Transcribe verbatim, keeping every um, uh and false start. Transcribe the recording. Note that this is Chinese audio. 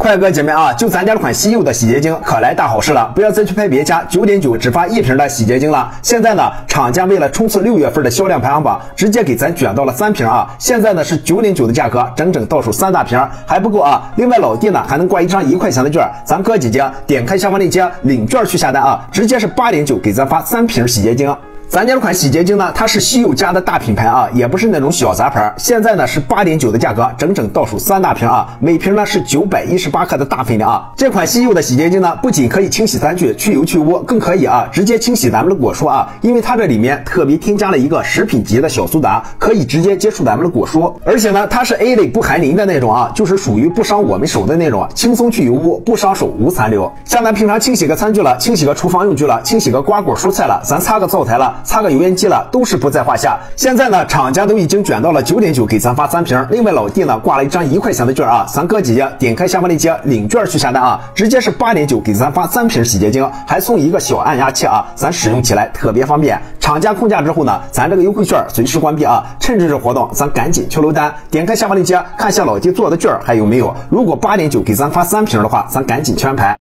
快哥姐妹啊，就咱家这款西柚的洗洁精可来大好事了，不要再去拍别家九点九只发一瓶的洗洁精了。现在呢，厂家为了冲刺六月份的销量排行榜，直接给咱卷到了三瓶啊。现在呢是九点九的价格，整整倒数三大瓶还不够啊。另外老弟呢还能挂一张一块钱的券，咱哥姐姐点开下方链接领券去下单啊，直接是八点九给咱发三瓶洗洁精。咱家这款洗洁精呢，它是西柚家的大品牌啊，也不是那种小杂牌。现在呢是八点九的价格，整整倒数三大瓶啊，每瓶呢是九百一十八克的大分量啊。这款西柚的洗洁精呢，不仅可以清洗餐具、去油去污，更可以啊直接清洗咱们的果蔬啊，因为它这里面特别添加了一个食品级的小苏打，可以直接接触咱们的果蔬。而且呢，它是 A 类不含磷的那种啊，就是属于不伤我们手的那种，轻松去油污，不伤手，无残留。像咱平常清洗个餐具了，清洗个厨房用具了，清洗个瓜果蔬菜了，咱擦个灶台了，擦个油烟机了，都是不在话下。现在呢，厂家都已经卷到了九点九给咱发三瓶。另外老弟呢挂了一张一块钱的券啊，咱哥姐姐点开下方链接领券去下单啊，直接是八点九给咱发三瓶洗洁精，还送一个小按压器啊，咱使用起来特别方便。厂家控价之后呢，咱这个优惠券随时关闭啊，趁着这活动咱赶紧去楼单，点开下方链接看一下老弟做的券还有没有。如果八点九给咱发三瓶的话，咱赶紧去安排。